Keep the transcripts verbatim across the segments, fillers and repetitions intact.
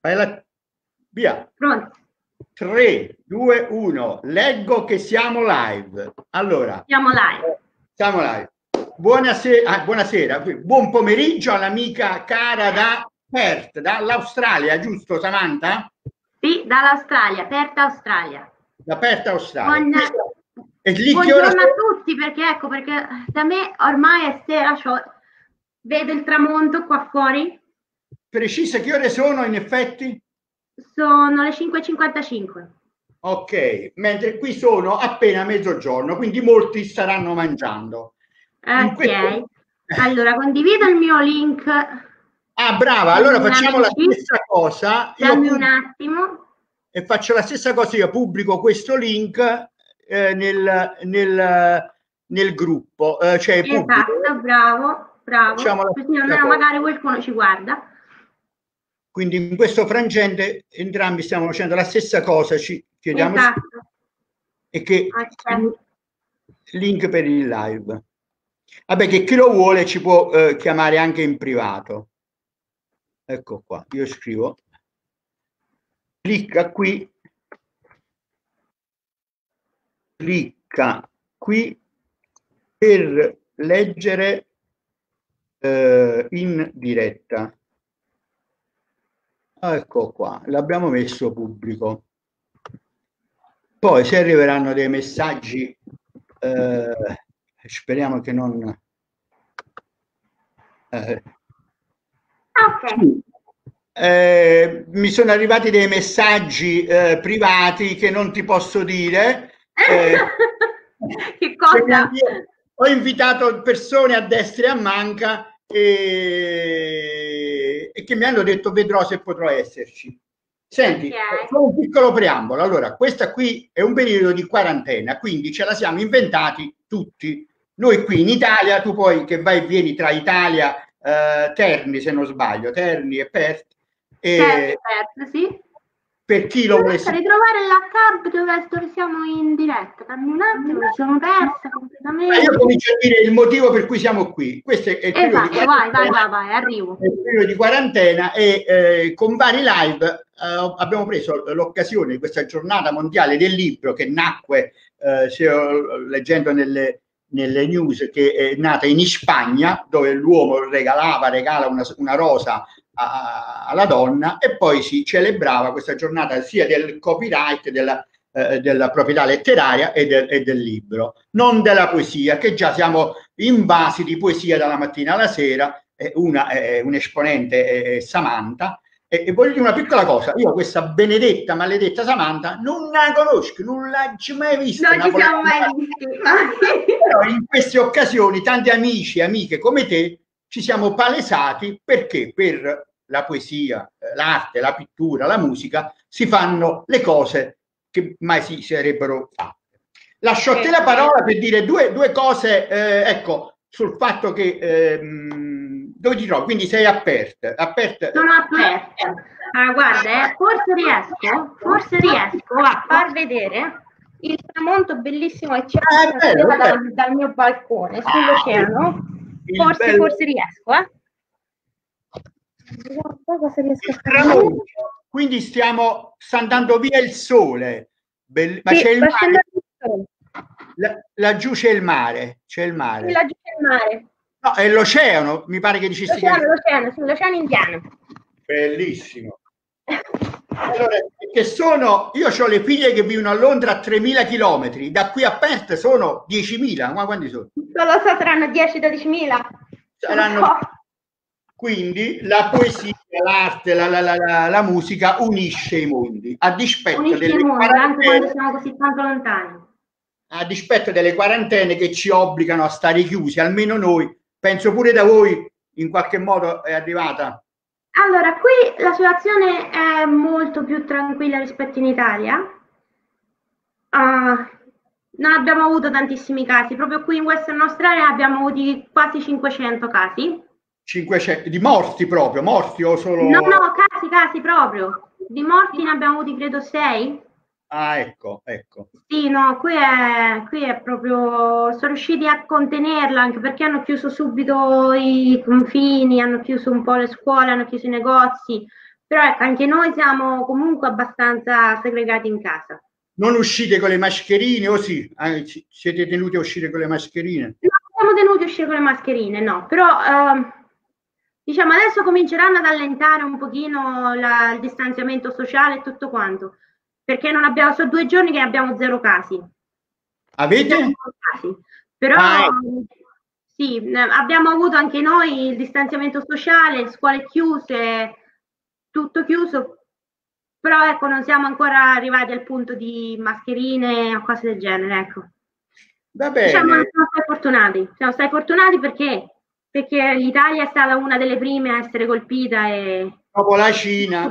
Vai la... Via. Pronto. tre, due, uno. Leggo che siamo live. Allora. Siamo live. Siamo live. Buonasera, ah, buonasera. Buon pomeriggio all'amica cara da Perth, dall'Australia, giusto Samantha? Sì, dall'Australia, Perth Australia. Da Perth Australia. Buon... E lì Buongiorno ora... a tutti, perché ecco, perché da me ormai è sera, vedo il tramonto qua fuori. Precisa che ore sono in effetti? Sono le cinque e cinquantacinque. Ok, mentre qui sono appena mezzogiorno, quindi molti staranno mangiando. Ok, questo... allora condivido il mio link. Ah, brava, allora facciamo la stessa cosa. Dammi io un attimo. E faccio la stessa cosa, io pubblico questo link eh, nel, nel, nel gruppo. Eh, cioè esatto, pubblico. bravo, bravo. Così almeno magari qualcuno ci guarda. Quindi in questo frangente entrambi stiamo facendo la stessa cosa, ci chiediamo esatto. E che okay. Link per il live. Vabbè, che chi lo vuole ci può eh, chiamare anche in privato. Ecco qua, io scrivo. Clicca qui. Clicca qui per leggere eh, in diretta. Ecco qua, l'abbiamo messo pubblico. Poi se arriveranno dei messaggi, eh, speriamo che non... Eh, ok. Eh, mi sono arrivati dei messaggi eh, privati che non ti posso dire. Eh, che cosa? Ho invitato persone a destra e a manca e, e che mi hanno detto vedrò se potrò esserci. Senti, okay. Solo un piccolo preambolo. Allora, questa qui è un periodo di quarantena, quindi ce la siamo inventati tutti. Noi qui in Italia, tu poi che vai e vieni tra Italia, eh, Terni se non sbaglio, Terni e Perth, e Perth, sì. Per chi lo volesse ritrovare la tab dove, dove siamo in diretta. Dammi un attimo, mi sono persa completamente. Ma io comincio a dire il motivo per cui siamo qui. Questo è il periodo esatto, di vai, vai, vai, vai, arrivo. È il periodo di quarantena e eh, con vari live eh, abbiamo preso l'occasione di questa giornata mondiale del libro che nacque, eh, se, leggendo nelle, nelle news, che è nata in Spagna, dove l'uomo regalava, regala una, una rosa a, alla donna, e poi si celebrava questa giornata sia del copyright, della, eh, della proprietà letteraria e, de, e del libro, non della poesia, che già siamo invasi di poesia dalla mattina alla sera. Eh, una è un esponente, è Samantha, e, e voglio dire una piccola cosa: io questa benedetta maledetta Samantha non la conosco, non l'ho mai vista, non ci siamo mai visti. Però in queste occasioni tanti amici e amiche come te ci siamo palesati, perché per la poesia, l'arte, la pittura, la musica si fanno le cose che mai si sarebbero fatte. Lascio a te la parola per dire due, due cose, eh, ecco, sul fatto che ehm, dove ti trovi? Quindi sei aperta, aperta. Sono aperta. Ah, guarda, eh, forse riesco, forse riesco a far vedere il tramonto bellissimo e chiaro che arriva dal, dal mio balcone sull'oceano. Forse, bello. forse riesco, eh. Vediamo un po' se riesco a fare. Quindi stiamo, sta andando via il sole. Bell ma sì, c'è il mare. Il sole. La, laggiù c'è il mare, c'è il mare. Sì, laggiù c'è il mare. No, è l'oceano, mi pare che dicessi. L'oceano, l'oceano, sì, l'oceano indiano. Bellissimo. Allora, che sono, io ho le figlie che vivono a Londra a tremila chilometri, da qui a Perth sono diecimila, ma quanti sono? Non lo so, saranno dieci dodicimila. Saranno... Quindi la poesia, l'arte, la, la, la, la musica unisce i mondi, a dispetto unisce delle i mondi, anche quando siamo così tanto lontani. A dispetto delle quarantene che ci obbligano a stare chiusi, almeno noi, penso pure da voi in qualche modo è arrivata. Allora, qui la situazione è molto più tranquilla rispetto in Italia. Uh, non abbiamo avuto tantissimi casi, proprio qui in Western Australia abbiamo avuto quasi cinquecento casi. cinquecento di morti proprio, morti o solo... No, no, casi, casi proprio. Di morti ne abbiamo avuti credo sei. Ah, ecco, ecco. Sì, no, qui è, qui è proprio, sono riusciti a contenerla, anche perché hanno chiuso subito i confini, hanno chiuso un po' le scuole, hanno chiuso i negozi, Però ecco, anche noi siamo comunque abbastanza segregati in casa. Non uscite con le mascherine o sì? Ah, siete tenuti a uscire con le mascherine? Non siamo tenuti a uscire con le mascherine, no, però eh, diciamo adesso cominceranno ad allentare un pochino la, il distanziamento sociale e tutto quanto, perché non abbiamo, sono due giorni che abbiamo zero casi. Avete? Zero casi. Però ah, ecco. Sì, abbiamo avuto anche noi il distanziamento sociale, scuole chiuse, tutto chiuso, però ecco non siamo ancora arrivati al punto di mascherine o cose del genere, ecco. Va bene. Diciamo, siamo stati fortunati, siamo stati fortunati perché, perché l'Italia è stata una delle prime a essere colpita e dopo la Cina.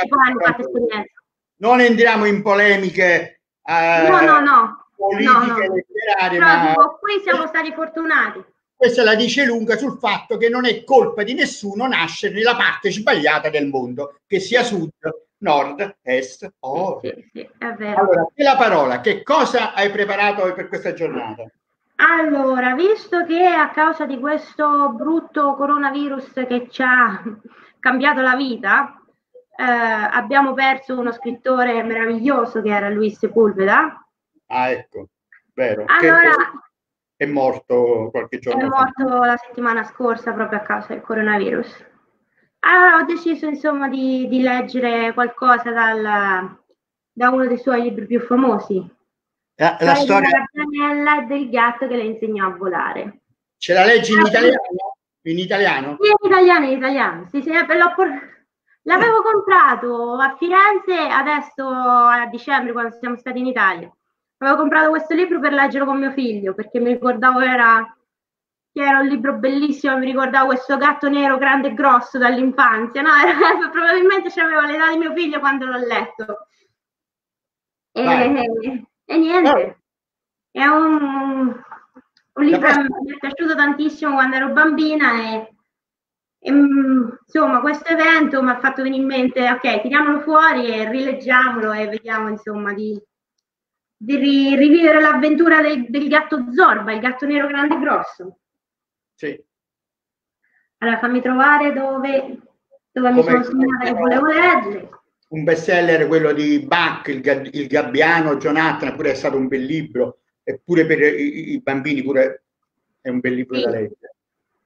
Non entriamo in polemiche eh, no, no, no, politiche no, no. letterarie, però ma dico, qui siamo stati fortunati. Questa la dice lunga sul fatto che non è colpa di nessuno nascere nella parte sbagliata del mondo, che sia sud, nord, est o ovest. Sì, sì, è vero. Allora, la parola, che cosa hai preparato per questa giornata? Allora, visto che a causa di questo brutto coronavirus che ci ha cambiato la vita, eh, abbiamo perso uno scrittore meraviglioso che era Luis Sepulveda. Ah, ecco, vero. Allora, che è morto qualche giorno fa. È morto fa. la settimana scorsa proprio a causa del coronavirus. Allora ho deciso insomma di, di leggere qualcosa dal, da uno dei suoi libri più famosi. La, la storia della Gabriella e del gatto che le insegnò a volare. Ce la leggi in italiano? In italiano? Sì, in italiano, in italiano. Sì, sì, l'avevo comprato a Firenze adesso a dicembre quando siamo stati in Italia. Avevo comprato questo libro per leggerlo con mio figlio perché mi ricordavo era, che era un libro bellissimo, mi ricordavo questo gatto nero grande e grosso dall'infanzia, no? Era, probabilmente c'avevo l'età di mio figlio quando l'ho letto. E, e niente, è un, un libro che mi è piaciuto tantissimo quando ero bambina e, e insomma questo evento mi ha fatto venire in mente, ok, tiriamolo fuori e rileggiamolo e vediamo insomma di, di ri, rivivere l'avventura del, del gatto Zorba, il gatto nero grande e grosso. Sì. Allora fammi trovare dove, dove mi sono segnata che volevo leggere. Un bestseller, quello di Bach, il, il Gabbiano, Jonathan, pure è stato un bel libro, eppure per i, i bambini pure è un bel libro sì. da leggere.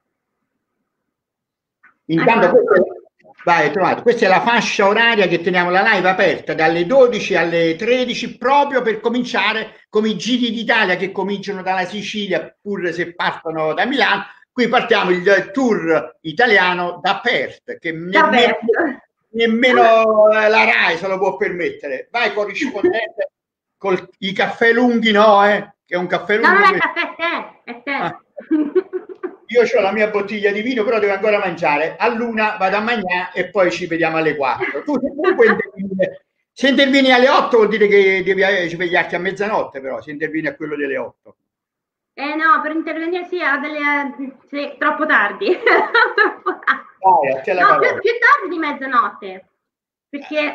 Intanto ecco. questo, vai, trovato. Questa è la fascia oraria che teniamo la live aperta dalle dodici alle tredici proprio per cominciare come i giri d'Italia che cominciano dalla Sicilia pur se partono da Milano. Qui partiamo il tour italiano da Perth che nemmeno, nemmeno la RAI se lo può permettere. Vai corrispondente con i caffè lunghi, no, eh? Che è un caffè lungo. No, non è caffè, è te, è te. Ah. Io ho la mia bottiglia di vino, però devo ancora mangiare. A l'una vado a mangiare e poi ci vediamo alle quattro. Tu se, puoi intervenire, se intervieni alle otto vuol dire che devi svegliarti a mezzanotte, però se intervieni a quello delle otto. Eh no, per intervenire sì, a delle, sì troppo tardi. troppo tardi. Vai, no, più, più tardi di mezzanotte. Perché...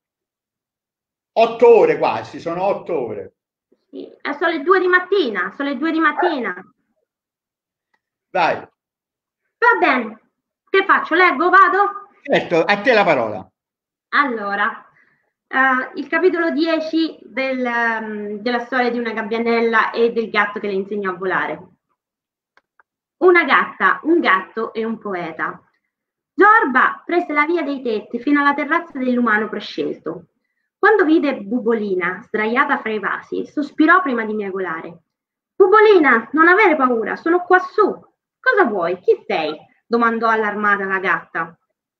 Otto ore quasi, sono otto ore. Sì, sono le due di mattina, sono le due di mattina. Vai. Va bene. Che faccio? Leggo? Vado? Certo, a te la parola. Allora, uh, il capitolo dieci del, um, della storia di una gabbianella e del gatto che le insegnò a volare. Una gatta, un gatto e un poeta. Zorba prese la via dei tetti fino alla terrazza dell'umano prescelto. Quando vide Bubolina sdraiata fra i vasi, sospirò prima di miagolare. Bubolina, non avere paura, sono quassù. Cosa vuoi? Chi sei? Domandò allarmata la gatta.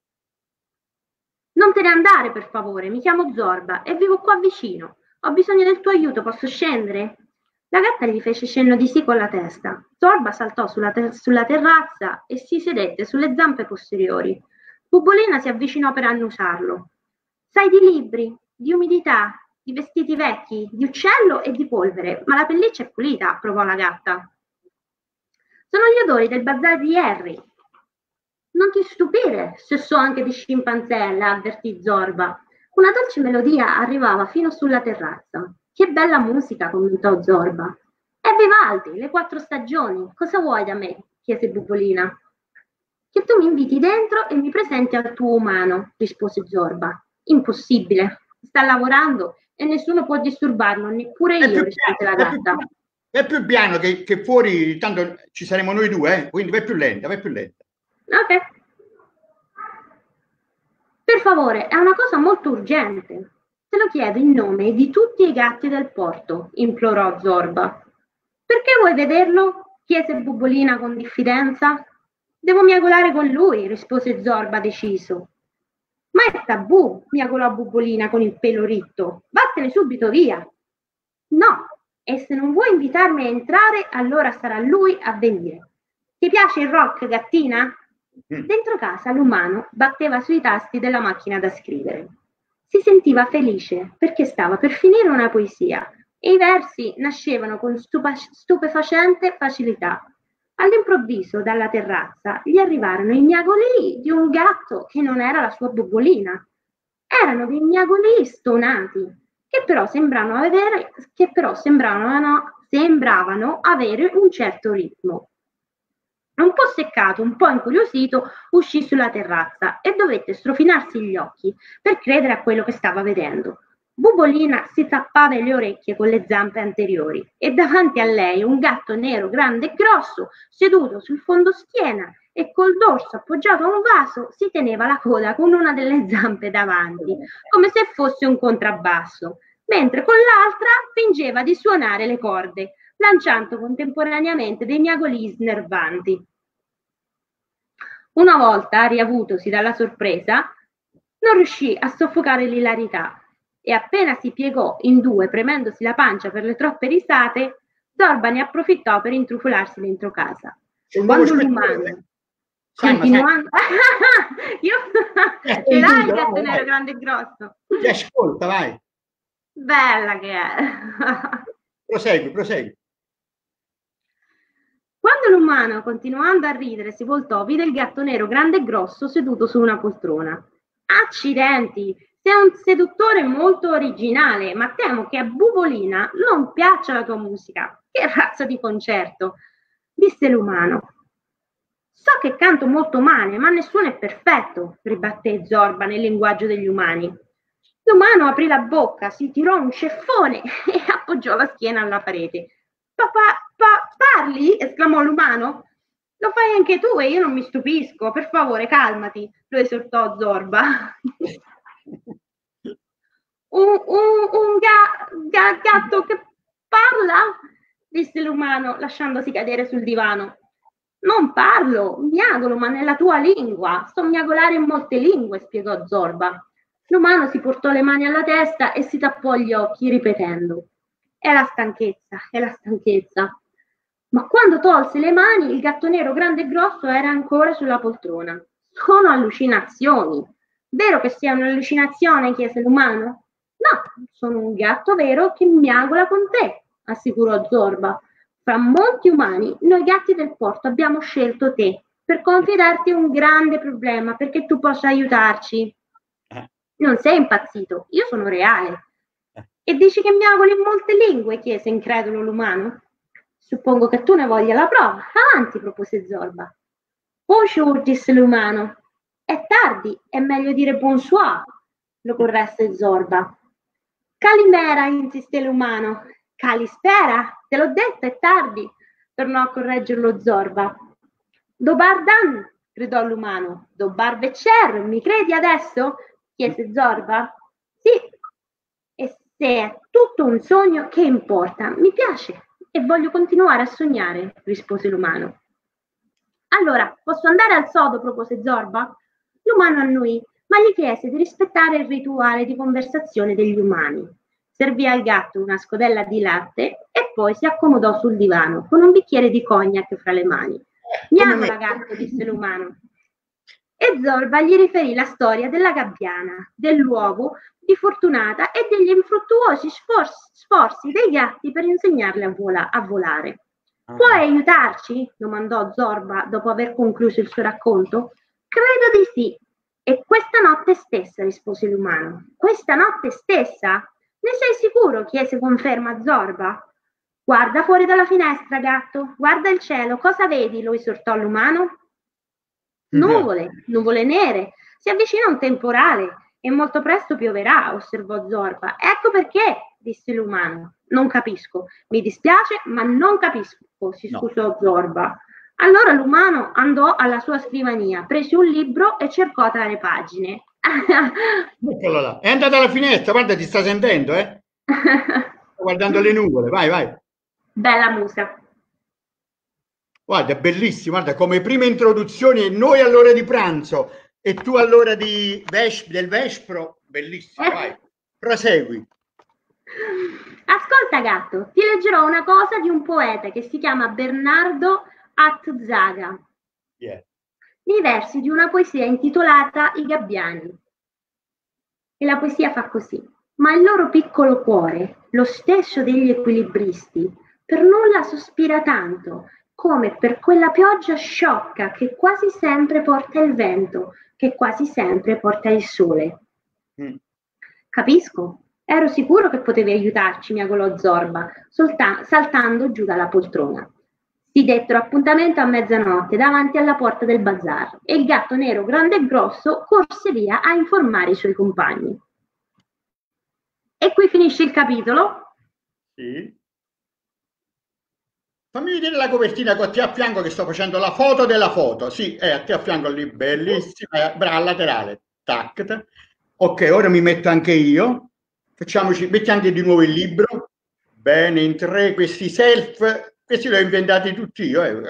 Non te ne andare, per favore, mi chiamo Zorba e vivo qua vicino. Ho bisogno del tuo aiuto, posso scendere? La gatta gli fece cenno di sì con la testa. Zorba saltò sulla, ter- sulla terrazza e si sedette sulle zampe posteriori. Bubolina si avvicinò per annusarlo. Sai di libri, di umidità, di vestiti vecchi, di uccello e di polvere, ma la pelliccia è pulita, provò la gatta. Sono gli odori del bazar di Harry. Non ti stupire se so anche di scimpanzella, avvertì Zorba. Una dolce melodia arrivava fino sulla terrazza. Che bella musica, commentò Zorba. È Vivaldi, le quattro stagioni. Cosa vuoi da me? Chiese Bubolina. che tu mi inviti dentro e mi presenti al tuo umano, rispose Zorba. Impossibile, sta lavorando e nessuno può disturbarlo, neppure io, rispose la gatta. È più piano che, che fuori, tanto ci saremo noi due, eh? Quindi vai più lenta, vai più lenta. Ok. Per favore, è una cosa molto urgente. Te lo chiedo in nome di tutti i gatti del porto, implorò Zorba. Perché vuoi vederlo? Chiese Bubolina con diffidenza. Devo miagolare con lui, rispose Zorba deciso. Ma è tabù, miagolò Bubolina con il pelo ritto. Vattene subito via. No, e se non vuoi invitarmi a entrare, allora sarà lui a venire. Ti piace il rock, gattina? Dentro casa l'umano batteva sui tasti della macchina da scrivere. Si sentiva felice perché stava per finire una poesia e i versi nascevano con stupa- stupefacente facilità. All'improvviso dalla terrazza gli arrivarono i miagolii di un gatto che non era la sua Bubolina. Erano dei miagolii stonati che però sembravano avere, che però sembravano, sembravano avere un certo ritmo. Un po' seccato, un po' incuriosito, uscì sulla terrazza e dovette strofinarsi gli occhi per credere a quello che stava vedendo. Bubolina si tappava le orecchie con le zampe anteriori e davanti a lei un gatto nero grande e grosso, seduto sul fondoschiena e col dorso appoggiato a un vaso, si teneva la coda con una delle zampe davanti, come se fosse un contrabbasso, mentre con l'altra fingeva di suonare le corde, lanciando contemporaneamente dei miagolii snervanti. Una volta, riavutosi dalla sorpresa, non riuscì a soffocare l'ilarità e appena si piegò in due premendosi la pancia per le troppe risate, Zorba ne approfittò per intrufolarsi dentro casa. Quando l'umano continuando io ce l'hai il gatto nero grande e grosso? Ti ascolta, vai. Bella che è. Prosegui, prosegui. Quando l'umano, continuando a ridere, si voltò, vide il gatto nero grande e grosso seduto su una poltrona. Accidenti, sei un seduttore molto originale, ma temo che a Bubolina non piaccia la tua musica. Che razza di concerto? Disse l'umano. So che canto molto male, ma nessuno è perfetto, ribatté Zorba nel linguaggio degli umani. L'umano aprì la bocca, si tirò un ceffone e appoggiò la schiena alla parete. Papà, pa, parli? Esclamò l'umano. Lo fai anche tu e io non mi stupisco. Per favore, calmati, lo esortò Zorba. un un, un ga, ga, gatto che parla? Disse l'umano, lasciandosi cadere sul divano. Non parlo, miagolo, ma nella tua lingua. So miagolare in molte lingue, spiegò Zorba. L'umano si portò le mani alla testa e si tappò gli occhi, ripetendo. È la stanchezza, è la stanchezza. Ma quando tolse le mani, il gatto nero grande e grosso era ancora sulla poltrona. Sono allucinazioni. Vero che sia un'allucinazione? Chiese l'umano. No, sono un gatto vero che miagola con te, assicurò Zorba. Fra molti umani, noi gatti del porto abbiamo scelto te per confidarti un grande problema perché tu possa aiutarci. Non sei impazzito, io sono reale. E dici che miagoli in molte lingue? Chiese incredulo l'umano. Suppongo che tu ne voglia la prova. Avanti, propose Zorba. Bonjour, disse l'umano. È tardi, è meglio dire bonsoir, lo corresse Zorba. Calimera, insiste l'umano. Calispera, te l'ho detto, è tardi, tornò a correggerlo Zorba. Dobar dan, gridò l'umano. Dobar vecer, mi credi adesso? Chiese Zorba. Sì, e se è tutto un sogno, che importa? Mi piace e voglio continuare a sognare, rispose l'umano. Allora, posso andare al sodo, propose Zorba. L'umano annui, ma gli chiese di rispettare il rituale di conversazione degli umani. Servì al gatto una scodella di latte e poi si accomodò sul divano con un bicchiere di cognac fra le mani. Miagola, gatto, disse l'umano. E Zorba gli riferì la storia della gabbiana, dell'uovo di Fortunata e degli infruttuosi sforzi, sforzi dei gatti per insegnarle a, vola, a volare. Puoi aiutarci? Domandò Zorba dopo aver concluso il suo racconto. Credo di sì. E questa notte stessa, rispose l'umano. Questa notte stessa? Ne sei sicuro? Chiese conferma Zorba. Guarda fuori dalla finestra, gatto. Guarda il cielo. Cosa vedi? Lo esortò l'umano. Nuvole, nuvole nere. Si avvicina un temporale e molto presto pioverà, osservò Zorba. Ecco perché, disse l'umano. Non capisco. Mi dispiace, ma non capisco, si scusò no. Zorba. Allora l'umano andò alla sua scrivania, prese un libro e cercò tra le pagine. Eccolo là. È andata alla finestra, guarda, ti sta sentendo, eh? Sto guardando le nuvole, vai, vai. Bella musica. Guarda, è bellissimo, guarda, come prime introduzioni, noi all'ora di pranzo e tu all'ora di ves- del vespro, bellissimo, vai, prosegui. Ascolta gatto, ti leggerò una cosa di un poeta che si chiama Bernardo Atzaga. Yeah. Nei versi di una poesia intitolata I gabbiani. E la poesia fa così. Ma il loro piccolo cuore, lo stesso degli equilibristi, per nulla sospira tanto, come per quella pioggia sciocca che quasi sempre porta il vento, che quasi sempre porta il sole. Mm. Capisco. Ero sicuro che potevi aiutarci, miagolò Zorba, solta- saltando giù dalla poltrona. Si dettero appuntamento a mezzanotte davanti alla porta del bazar e il gatto nero grande e grosso corse via a informare i suoi compagni. E qui finisce il capitolo. Sì. Fammi vedere la copertina con te a fianco che sto facendo la foto della foto. Sì, è a te a fianco lì, bellissima, brava, al laterale. Tac. Ok, ora mi metto anche io. Facciamoci, metti anche di nuovo il libro. Bene, in tre, questi self, questi li ho inventati tutti io. Eh.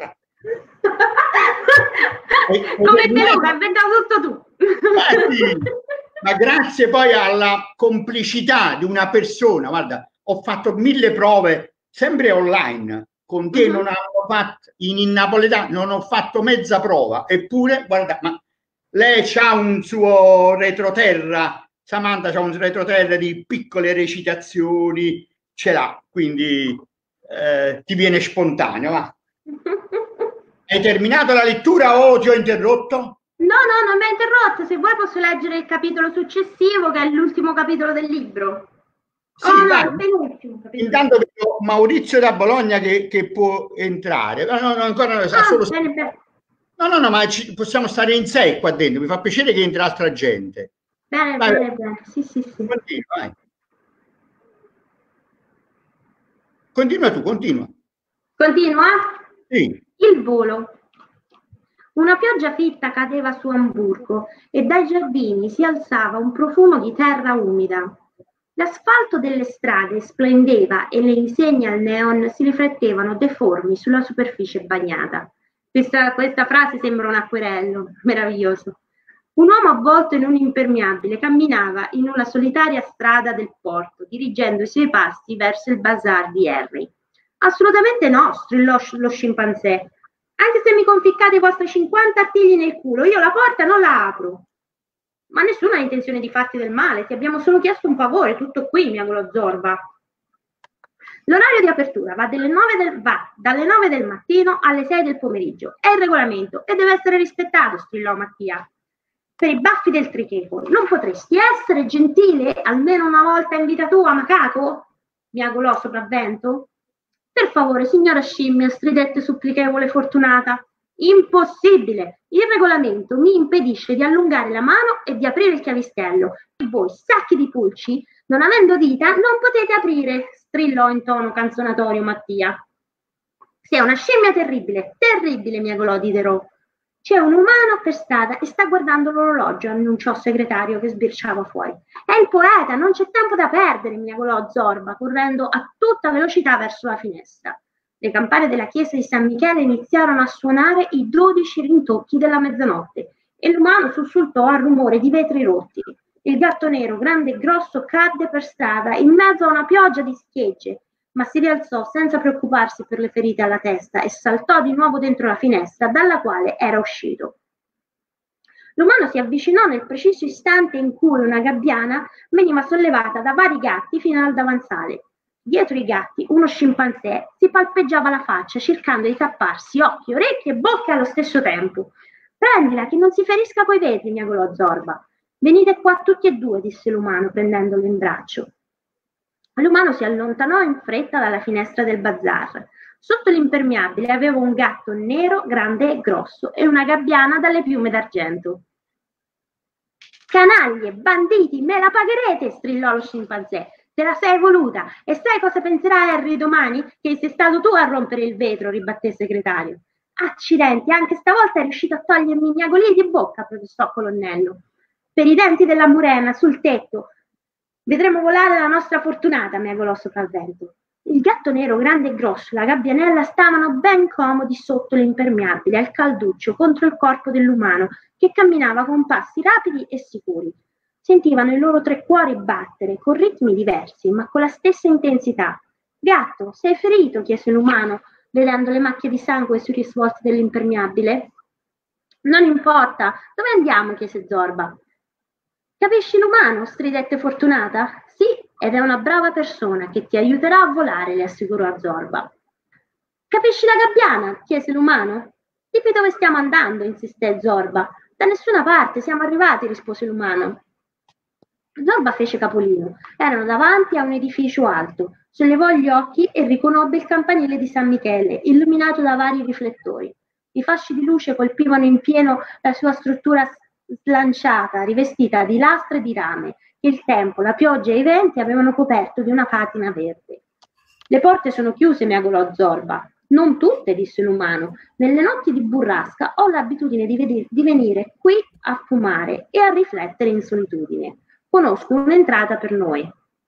Come te, Luca, hai inventato tutto tu. Ah, sì. Ma grazie poi alla complicità di una persona, guarda, ho fatto mille prove, sempre online, con te uh-huh. non avevo fatto, in, in napoletano non ho fatto mezza prova, eppure, guarda, ma lei c'ha un suo retroterra, Samantha c'ha un retroterra di piccole recitazioni, ce l'ha, quindi eh, ti viene spontaneo, va. Hai terminato la lettura o ti ho interrotto? No, no, non mi ha interrotto. Se vuoi posso leggere il capitolo successivo, che è l'ultimo capitolo del libro. Sì, oh, vai. No, penultimo capitolo. Intanto vedo Maurizio da Bologna che, che può entrare. No, no, no, ancora non ah, solo... bene, bene. No, no, no, ma ci, possiamo stare in sei qua dentro. Mi fa piacere che entra altra gente. Bene, vai, bene, bene. Sì, sì, sì. Continua, vai. Continua tu, continua. Continua? Sì. Il volo. Una pioggia fitta cadeva su Amburgo e dai giardini si alzava un profumo di terra umida. L'asfalto delle strade splendeva e le insegne al neon si riflettevano deformi sulla superficie bagnata. Questa, questa frase sembra un acquerello, meraviglioso. Un uomo avvolto in un impermeabile camminava in una solitaria strada del porto, dirigendo i suoi passi verso il bazar di Harry. Assolutamente no, strillò lo scimpanzé. Anche se mi conficcate i vostri cinquanta artigli nel culo, io la porta non la apro. Ma nessuno ha intenzione di farti del male, ti abbiamo solo chiesto un favore, tutto qui, miagolò Zorba. L'orario di apertura va, delle nove del, va dalle nove del mattino alle sei del pomeriggio. È il regolamento e deve essere rispettato, strillò Mattia. Per i baffi del tricheco, non potresti essere gentile almeno una volta in vita tua, macaco? Miagolò Sopravvento. Per favore, signora scimmia, stridette supplichevole Fortunata. Impossibile! Il regolamento mi impedisce di allungare la mano e di aprire il chiavistello. E voi, sacchi di pulci, non avendo dita, non potete aprire, strillò in tono canzonatorio Mattia. Sei una scimmia terribile, terribile, miagolò Diderot. C'è un umano per strada e sta guardando l'orologio, annunciò il segretario che sbirciava fuori. È il poeta, non c'è tempo da perdere, miagolò Zorba, correndo a tutta velocità verso la finestra. Le campane della chiesa di San Michele iniziarono a suonare i dodici rintocchi della mezzanotte e l'umano sussultò al rumore di vetri rotti. Il gatto nero, grande e grosso, cadde per strada in mezzo a una pioggia di schiegge, ma si rialzò senza preoccuparsi per le ferite alla testa e saltò di nuovo dentro la finestra dalla quale era uscito. L'umano si avvicinò nel preciso istante in cui una gabbiana veniva sollevata da vari gatti fino al davanzale. Dietro i gatti uno scimpanzé si palpeggiava la faccia cercando di tapparsi occhi, orecchie e bocche allo stesso tempo. Prendila che non si ferisca coi vetri, miagolò Zorba. Venite qua tutti e due, disse l'umano prendendolo in braccio. L'umano si allontanò in fretta dalla finestra del bazar. Sotto l'impermeabile avevo un gatto nero, grande e grosso, e una gabbiana dalle piume d'argento. Canaglie, banditi, me la pagherete, strillò lo scimpanzé. Te la sei voluta. E sai cosa penserà Harry domani? Che sei stato tu a rompere il vetro, ribatté il segretario. Accidenti, anche stavolta è riuscito a togliermi i miagolii di bocca, protestò Colonnello. Per i denti della murena, sul tetto. Vedremo volare la nostra fortunata, miagolò sopra il vento. Il gatto nero, grande e grosso, la gabbianella stavano ben comodi sotto l'impermeabile, al calduccio, contro il corpo dell'umano, che camminava con passi rapidi e sicuri. Sentivano i loro tre cuori battere, con ritmi diversi, ma con la stessa intensità. Gatto, sei ferito? Chiese l'umano, vedendo le macchie di sangue sui risvolti dell'impermeabile. Non importa, dove andiamo? Chiese Zorba. Capisci l'umano? Stridette Fortunata. Sì, ed è una brava persona che ti aiuterà a volare, le assicurò Zorba. Capisci la gabbiana? Chiese l'umano. Dimmi dove stiamo andando, insisté Zorba. Da nessuna parte, siamo arrivati, rispose l'umano. Zorba fece capolino. Erano davanti a un edificio alto. Sollevò gli occhi e riconobbe il campanile di San Michele, illuminato da vari riflettori. I fasci di luce colpivano in pieno la sua struttura slanciata, rivestita di lastre e di rame, che il tempo, la pioggia e i venti avevano coperto di una patina verde. Le porte sono chiuse, miagolò Zorba. Non tutte, disse l'umano. Nelle notti di burrasca ho l'abitudine di, ved- di venire qui a fumare e a riflettere in solitudine. Conosco un'entrata per noi.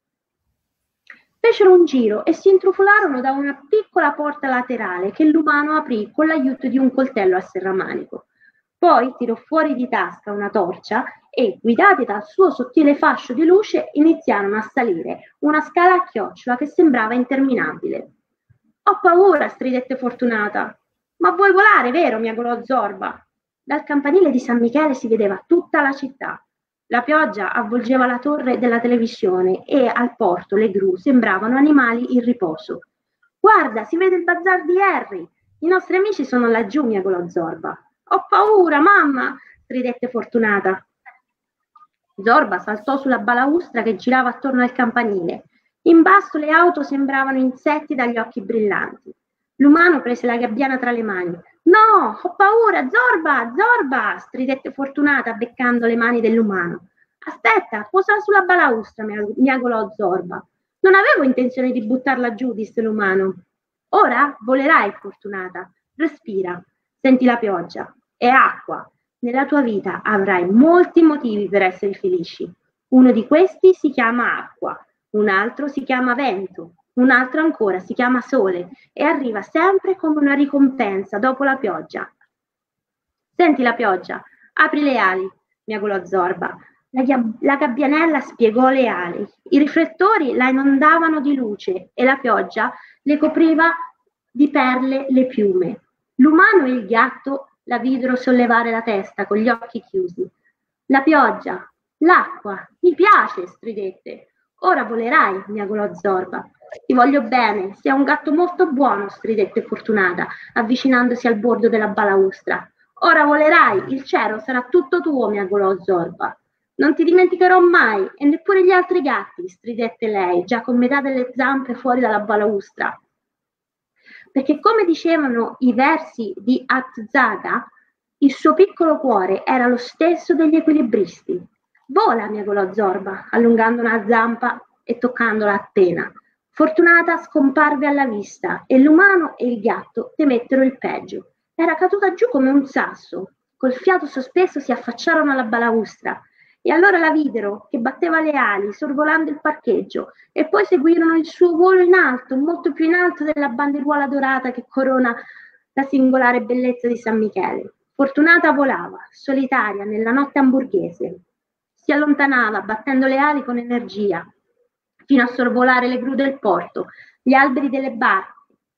Fecero un giro e si intrufolarono da una piccola porta laterale che l'umano aprì con l'aiuto di un coltello a serramanico. Poi tirò fuori di tasca una torcia e, guidati dal suo sottile fascio di luce, iniziarono a salire una scala a chiocciola che sembrava interminabile. Ho paura, stridette Fortunata. Ma vuoi volare, vero? Miagolò Zorba. Dal campanile di San Michele si vedeva tutta la città. La pioggia avvolgeva la torre della televisione e al porto le gru sembravano animali in riposo. Guarda, si vede il bazar di Harry. I nostri amici sono laggiù, miagolò Zorba. Ho paura, mamma, stridette Fortunata. Zorba saltò sulla balaustra che girava attorno al campanile. In basso le auto sembravano insetti dagli occhi brillanti. L'umano prese la gabbiana tra le mani. No, ho paura, Zorba, Zorba, stridette Fortunata beccando le mani dell'umano. Aspetta, posala sulla balaustra, miagolò Zorba. Non avevo intenzione di buttarla giù, disse l'umano. Ora volerai, Fortunata. Respira, senti la pioggia. È acqua. Nella tua vita avrai molti motivi per essere felici. Uno di questi si chiama acqua, un altro si chiama vento, un altro ancora si chiama sole e arriva sempre come una ricompensa dopo la pioggia. Senti la pioggia, apri le ali, miagolò Zorba. La, la gabbianella spiegò le ali. I riflettori la inondavano di luce e la pioggia le copriva di perle le piume. L'umano e il gatto la videro sollevare la testa con gli occhi chiusi. La pioggia, l'acqua, mi piace, stridette. Ora volerai, miagolò Zorba. Ti voglio bene, sei un gatto molto buono, stridette Fortunata, avvicinandosi al bordo della balaustra. Ora volerai, il cielo sarà tutto tuo, miagolò Zorba. Non ti dimenticherò mai, e neppure gli altri gatti, stridette lei, già con metà delle zampe fuori dalla balaustra. Perché come dicevano i versi di Azzaga, il suo piccolo cuore era lo stesso degli equilibristi. Vola, miagolò Zorba, allungando una zampa e toccandola appena. Fortunata scomparve alla vista e l'umano e il gatto temettero il peggio. Era caduta giù come un sasso. Col fiato sospeso si affacciarono alla balaustra e allora la videro che batteva le ali sorvolando il parcheggio e poi seguirono il suo volo in alto, molto più in alto della banderuola dorata che corona la singolare bellezza di San Michele. Fortunata volava, solitaria, nella notte hamburghese. Si allontanava, battendo le ali con energia, fino a sorvolare le gru del porto, gli alberi delle barche,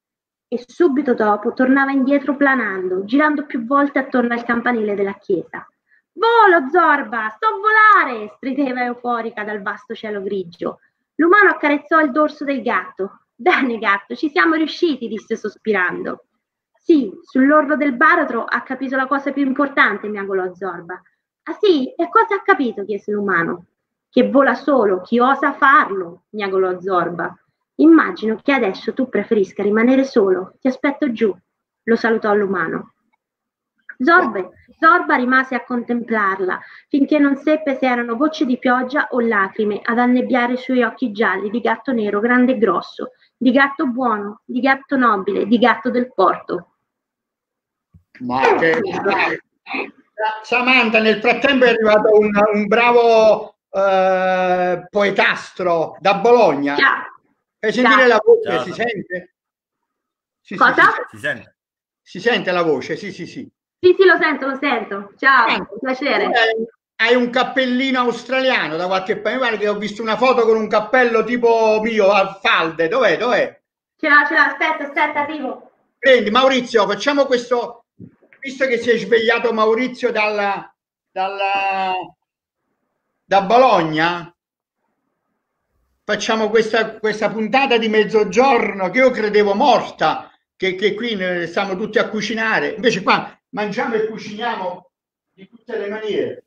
e subito dopo tornava indietro planando, girando più volte attorno al campanile della chiesa. Volo, Zorba, so volare! Strideva euforica dal vasto cielo grigio. L'umano accarezzò il dorso del gatto. Bene, gatto, ci siamo riusciti, disse sospirando. Sì, sull'orlo del baratro ha capito la cosa più importante, miagolò Zorba. Ah sì? E cosa ha capito? Chiese l'umano. Che vola solo chi osa farlo, miagolò Zorba. Immagino che adesso tu preferisca rimanere solo. Ti aspetto giù. Lo salutò l'umano. Zorbe, Zorba rimase a contemplarla, finché non seppe se erano gocce di pioggia o lacrime ad annebbiare i suoi occhi gialli di gatto nero grande e grosso, di gatto buono, di gatto nobile, di gatto del porto. Ma che... Samantha, nel frattempo è arrivato un, un bravo eh, poetastro da Bologna. Ciao. Fai sentire Ciao. la voce, Ciao. si sente? Sì, Cosa? sì, si, Si sente? si sente la voce, sì, sì, sì. Sì, sì, lo sento, lo sento. Ciao, un piacere. Hai, hai un cappellino australiano da qualche parte, mi pare che ho visto una foto con un cappello tipo mio a falde, dov'è, dov'è? Ce l'ho, ce l'ho, aspetta, aspetta, arrivo. Prendi, Maurizio, facciamo questo, visto che si è svegliato Maurizio dalla, dalla, da Bologna, facciamo questa, questa puntata di mezzogiorno che io credevo morta, che, che qui stiamo tutti a cucinare, invece qua mangiamo e cuciniamo di tutte le maniere.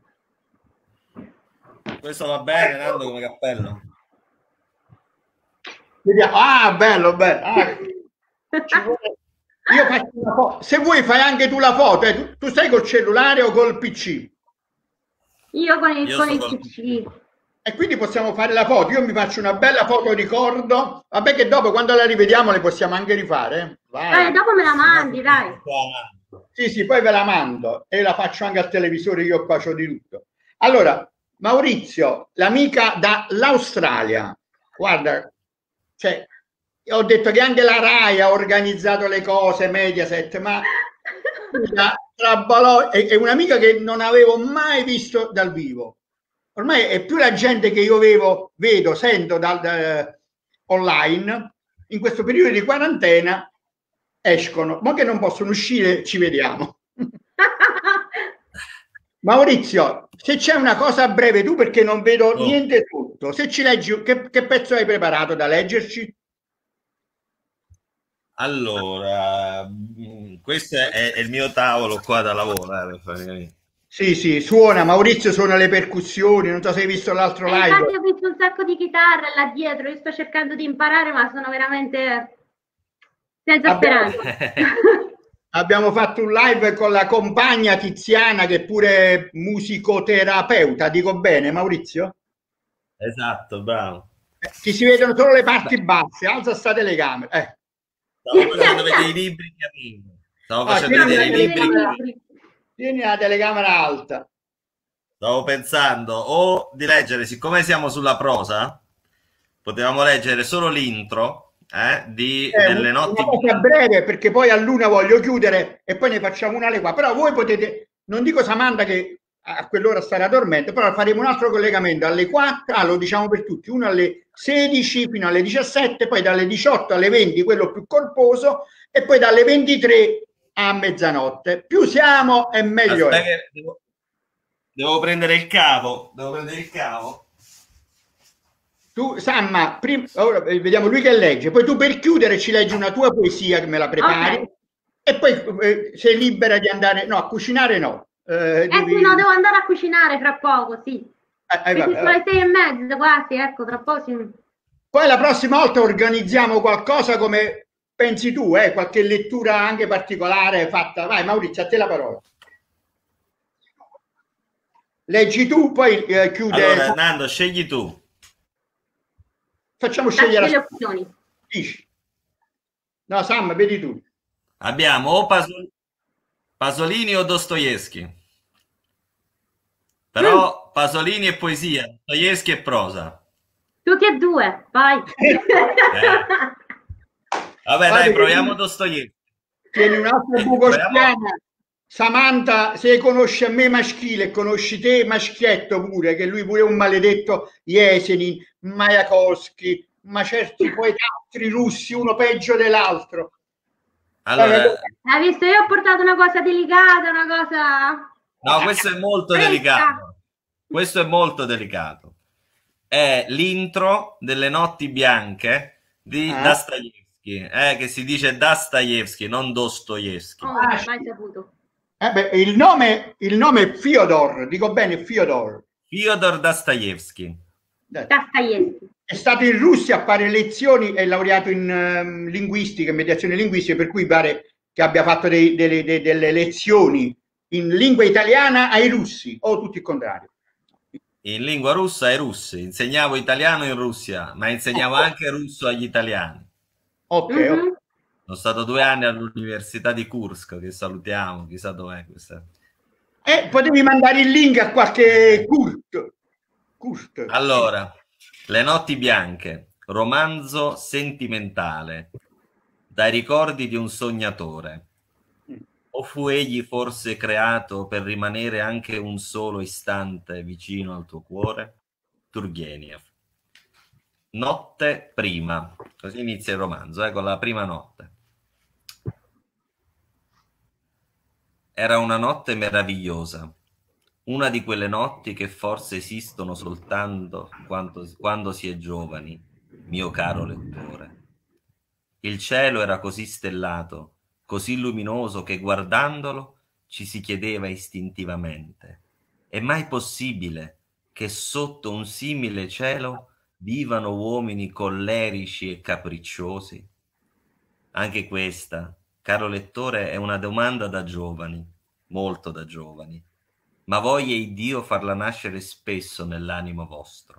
Questo va bene, Nando, come cappello. Vediamo. Ah, bello, bello. Ah, io faccio una foto. Se vuoi fai anche tu la foto, eh. tu, tu stai col cellulare o col P C? Io con il, Io con il col... P C. E quindi possiamo fare la foto. Io mi faccio una bella foto ricordo. Vabbè che dopo quando la rivediamo le possiamo anche rifare. Eh. Vai. Eh, dopo me la mandi, dai. Sì, sì, poi ve la mando e la faccio anche al televisore, io qua c'ho di tutto. Allora, Maurizio, l'amica dall'Australia, guarda, cioè, ho detto che anche la Rai ha organizzato le cose, Mediaset, ma tra Bologna, è, è un'amica che non avevo mai visto dal vivo. Ormai è più la gente che io vedo, vedo sento dal, da, online, in questo periodo di quarantena, escono, ma che non possono uscire, ci vediamo. Maurizio, se c'è una cosa a breve, tu perché non vedo oh. niente tutto, se ci leggi, che, che pezzo hai preparato da leggerci? Allora, questo è, è il mio tavolo qua da lavoro, eh, per fare... Sì, sì, suona, Maurizio suona le percussioni, non so se hai visto l'altro eh, live. Infatti ho visto un sacco di chitarre là dietro, io sto cercando di imparare, ma sono veramente senza abbiamo, speranza. Abbiamo fatto un live con la compagna Tiziana, che è pure musicoterapeuta, dico bene, Maurizio? Esatto, bravo. Eh, ti si vedono solo le parti basse, alza sta telecamera. Eh. Stavo facendo vedere i libri che avevo. Stavo ah, facendo vedere i libri che... Tieni la telecamera alta. Stavo pensando o di leggere, siccome siamo sulla prosa, potevamo leggere solo l'intro eh, di eh, delle notti. Una cosa breve, perché poi a l'una voglio chiudere e poi ne facciamo una alle qua. Però voi potete, non dico Samantha che a quell'ora starà dormente, però faremo un altro collegamento alle quattro, ah, lo diciamo per tutti, uno alle sedici fino alle diciassette, poi dalle diciotto alle venti quello più corposo e poi dalle ventitré a mezzanotte. Più siamo e meglio Aspetta è. Che devo, devo prendere il cavo, devo prendere il cavo. Tu, Samma, prima, ora vediamo lui che legge, poi tu per chiudere ci leggi una tua poesia che me la prepari, okay. E poi eh, sei libera di andare, no, a cucinare no. Eh, eh devi... sì, no, devo andare a cucinare fra poco, sì. Eh, eh, Perché sono le sei e mezza quasi, ecco, tra poco sì. Poi la prossima volta organizziamo qualcosa come pensi tu, eh, qualche lettura anche particolare fatta. Vai Maurizio, a te la parola. Leggi tu, poi eh, chiude. Allora, Nando, scegli tu. Facciamo scegliere le opzioni. Dici. No, Sam, vedi tu. Abbiamo o Pasol... Pasolini o Dostoevsky. Però mm. Pasolini è poesia, Dostoevsky è prosa. Tutti e due, vai. Eh. Vabbè, Guarda dai, proviamo tu... Dostoevsky. Tieni un altro buco strano. Samantha, se conosci a me maschile e conosci te maschietto pure, che lui pure è un maledetto Jesenin, Majakovsky, ma certi poetastri russi, uno peggio dell'altro. Allora, eh, hai visto? Io ho portato una cosa delicata, una cosa... No, questo è molto Presta. delicato. Questo è molto delicato. È l'intro delle Notti Bianche di ah. Dostoevsky, eh, che si dice Dostoevsky, non Dostoevsky. Oh, mai saputo. Eh beh, il nome, il nome è Fyodor, dico bene, Fyodor. Fyodor Dostoevsky. Dostoevskij. È stato in Russia a fare lezioni, è laureato in um, linguistica, in mediazione linguistica, per cui pare che abbia fatto dei, dei, dei, delle lezioni in lingua italiana ai russi, o tutto il contrario. In lingua russa ai russi. Insegnavo italiano in Russia, ma insegnavo anche russo agli italiani. Ok, Mhm. ok. Sono stato due anni all'Università di Kursk, che salutiamo, chissà dov'è questa. Eh, potevi mandare il link a qualche Kurt. Kurt. Allora, Le notti bianche, romanzo sentimentale, dai ricordi di un sognatore. O fu egli forse creato per rimanere anche un solo istante vicino al tuo cuore? Turgenev. Notte prima, così inizia il romanzo, eh, con la prima notte. Era una notte meravigliosa, una di quelle notti che forse esistono soltanto quando, quando si è giovani, mio caro lettore. Il cielo era così stellato, così luminoso che guardandolo ci si chiedeva istintivamente: è mai possibile che sotto un simile cielo vivano uomini collerici e capricciosi? Anche questa, caro lettore, è una domanda da giovani, molto da giovani, ma voglia Iddio farla nascere spesso nell'animo vostro.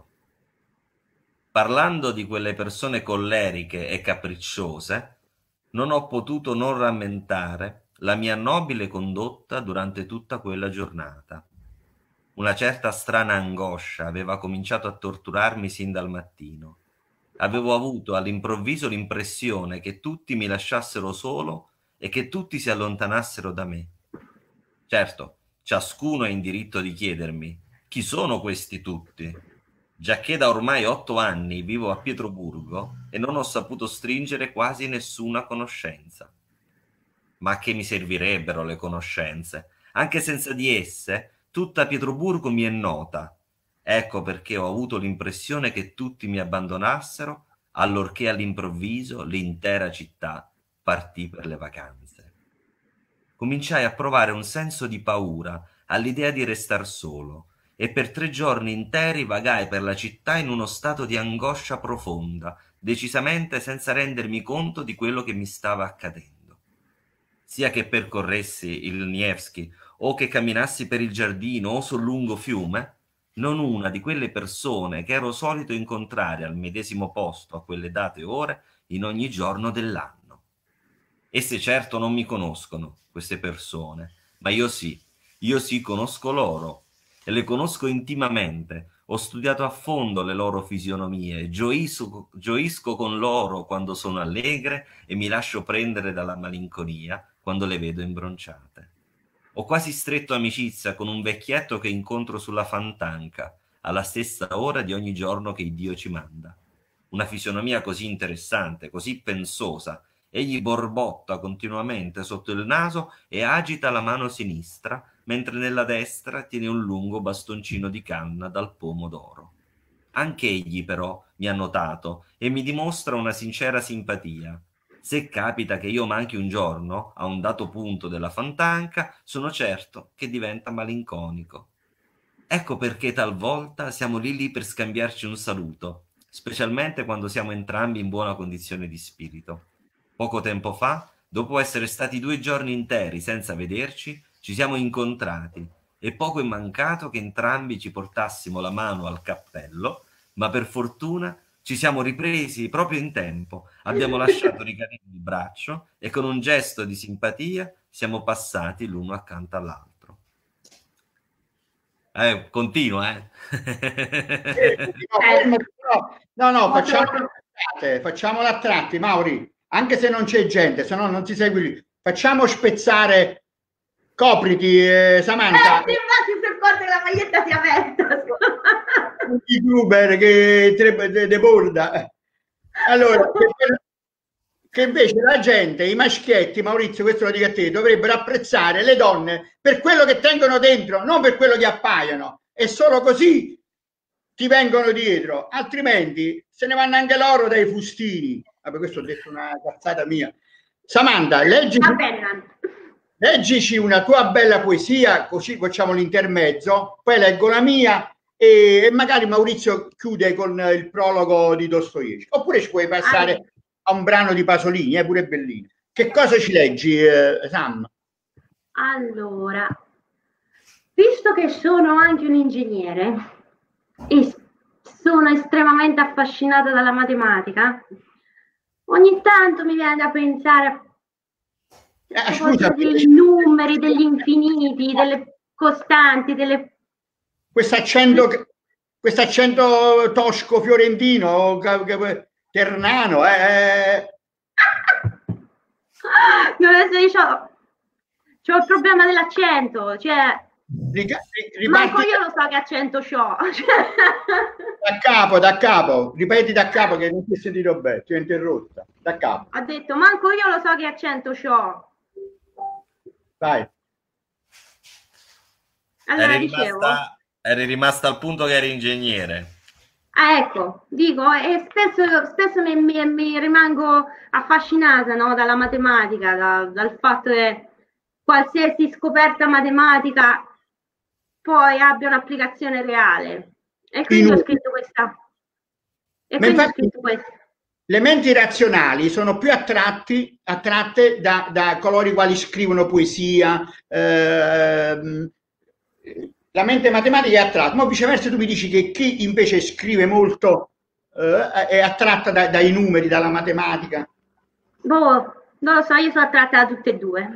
Parlando di quelle persone colleriche e capricciose, non ho potuto non rammentare la mia nobile condotta durante tutta quella giornata. Una certa strana angoscia aveva cominciato a torturarmi sin dal mattino. Avevo avuto all'improvviso l'impressione che tutti mi lasciassero solo e che tutti si allontanassero da me. Certo, ciascuno ha in diritto di chiedermi: chi sono questi tutti? Giacché da ormai otto anni vivo a Pietroburgo e non ho saputo stringere quasi nessuna conoscenza. Ma a che mi servirebbero le conoscenze? Anche senza di esse, tutta Pietroburgo mi è nota. Ecco perché ho avuto l'impressione che tutti mi abbandonassero, allorché all'improvviso l'intera città partì per le vacanze. Cominciai a provare un senso di paura all'idea di restar solo, e per tre giorni interi vagai per la città in uno stato di angoscia profonda, decisamente senza rendermi conto di quello che mi stava accadendo. Sia che percorressi il Nevsky o che camminassi per il giardino o sul lungo fiume, non una di quelle persone che ero solito incontrare al medesimo posto a quelle date e ore in ogni giorno dell'anno. Esse certo non mi conoscono, queste persone, ma io sì, io sì conosco loro, e le conosco intimamente. Ho studiato a fondo le loro fisionomie, gioisco, gioisco con loro quando sono allegre e mi lascio prendere dalla malinconia quando le vedo imbronciate. Ho quasi stretto amicizia con un vecchietto che incontro sulla Fantanca, alla stessa ora di ogni giorno che Dio ci manda. Una fisionomia così interessante, così pensosa. Egli borbotta continuamente sotto il naso e agita la mano sinistra, mentre nella destra tiene un lungo bastoncino di canna dal pomo d'oro. Anche egli però mi ha notato e mi dimostra una sincera simpatia. Se capita che io manchi un giorno a un dato punto della Fantanca, sono certo che diventa malinconico. Ecco perché talvolta siamo lì lì per scambiarci un saluto, specialmente quando siamo entrambi in buona condizione di spirito. Poco tempo fa, dopo essere stati due giorni interi senza vederci, ci siamo incontrati e poco è mancato che entrambi ci portassimo la mano al cappello, ma per fortuna ci siamo ripresi proprio in tempo, abbiamo lasciato ricadere il braccio e con un gesto di simpatia siamo passati l'uno accanto all'altro. Eh, continua, eh? no, no, facciamo a tratti, facciamo a tratti, Mauri, anche se non c'è gente, se no non ti segui. Facciamo spezzare, copriti, eh, Samantha. Eh, infatti sul corso che la maglietta si è aperta. I Gruber che de, de borda. Allora, che, che invece la gente, i maschietti, Maurizio, questo lo dico a te, dovrebbero apprezzare le donne per quello che tengono dentro, non per quello che appaiono. E solo così ti vengono dietro, altrimenti se ne vanno anche loro dai fustini. Vabbè, questo ho detto una cazzata mia. Samantha, leggi, leggici una tua bella poesia, così facciamo l'intermezzo, poi leggo la mia e, e magari Maurizio chiude con il prologo di Dostoevskij, oppure ci puoi passare ah, a un brano di Pasolini, è pure bellino. Che cosa ci leggi, eh, Sam? Allora, visto che sono anche un ingegnere e sono estremamente affascinata dalla matematica, ogni tanto mi viene da pensare a eh, scusa, dei numeri, degli infiniti, delle costanti, delle... Quest'accento, quest'accento tosco fiorentino, ternano, eh... non so, c'ho, c'ho il problema dell'accento, cioè... Riparti... Manco io lo so che accento c'ho. Da capo, da capo, ripeti da capo che non ti ho sentito bene, ti ho interrotta, da capo. Ha detto, manco io lo so che accento c'ho. Vai. Allora, eri, dicevo, rimasta, eri rimasta al punto che eri ingegnere. Ah, ecco, dico, e spesso, spesso mi, mi, mi rimango affascinata, no, dalla matematica, da, dal fatto che qualsiasi scoperta matematica poi abbia un'applicazione reale. E quindi ho scritto questa. E quindi ho scritto questa. Le menti razionali sono più attratti, attratte da, da coloro i quali scrivono poesia, ehm, la mente matematica è attratta, ma viceversa tu mi dici che chi invece scrive molto eh, è attratta da, dai numeri, dalla matematica. Boh, non lo so, io sono attratta da tutte e due.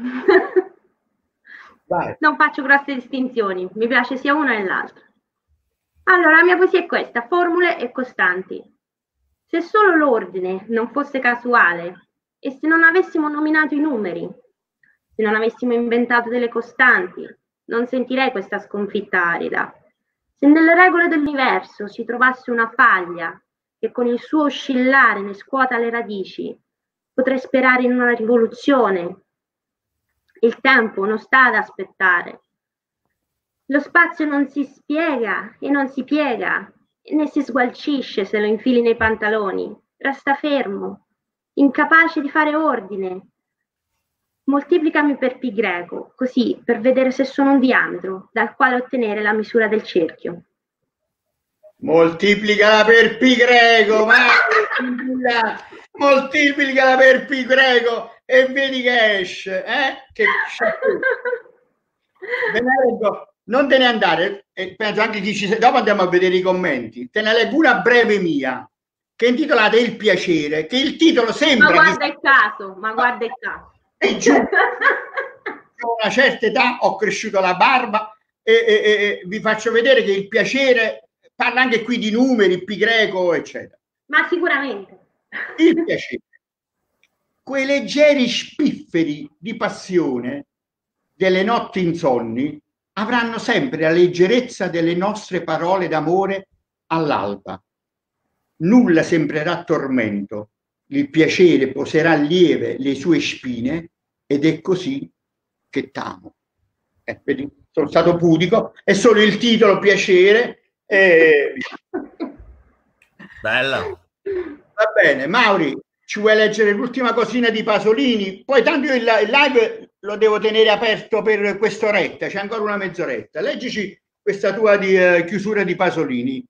Vai. Non faccio grosse distinzioni, mi piace sia una che l'altra. Allora, la mia poesia è questa, formule e costanti. Se solo l'ordine non fosse casuale e se non avessimo nominato i numeri, se non avessimo inventato delle costanti, non sentirei questa sconfitta arida. Se nelle regole dell'universo si trovasse una faglia che con il suo oscillare ne scuota le radici, potrei sperare in una rivoluzione. Il tempo non sta ad aspettare. Lo spazio non si spiega e non si piega, né si sgualcisce se lo infili nei pantaloni. Resta fermo, incapace di fare ordine. Moltiplicami per pi greco, così per vedere se sono un diametro dal quale ottenere la misura del cerchio. Moltiplicala per pi greco, ma moltiplicala per pi greco e vedi che esce, eh? Che ve ne leggo, non te ne andare, e penso anche chi ci sei, dopo andiamo a vedere i commenti. Te ne leggo una breve mia che è intitolata Il piacere, che il titolo sembra. Ma guarda il caso, ma guarda il caso. E giù, a una certa età ho cresciuto la barba e, e, e vi faccio vedere che il piacere parla anche qui di numeri, pi greco, eccetera. Ma sicuramente. Il piacere. Quei leggeri spifferi di passione delle notti insonni avranno sempre la leggerezza delle nostre parole d'amore all'alba. Nulla sembrerà tormento. Il piacere poserà lieve le sue spine ed è così che t'amo. Eh, vedi, sono stato pudico, è solo il titolo piacere. E... Bella. Va bene, Mauri, ci vuoi leggere l'ultima cosina di Pasolini? Poi tanto io il, il live lo devo tenere aperto per quest'oretta, c'è ancora una mezz'oretta. Leggici questa tua di, uh, chiusura di Pasolini.